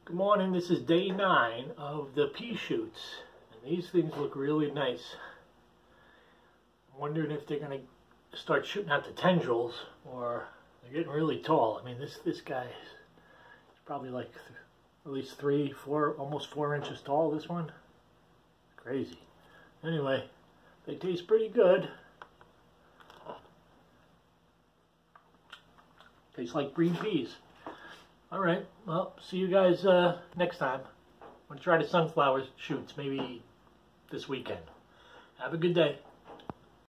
Good morning, this is day 9 of the pea shoots, and these things look really nice. I'm wondering if they're going to start shooting out the tendrils, or they're getting really tall. I mean, this guy is probably like at least 3, 4, almost 4 inches tall, this one. Crazy. Anyway, they taste pretty good. Tastes like green peas. Alright, well, see you guys next time. I'm going to try the sunflower shoots maybe this weekend. Have a good day.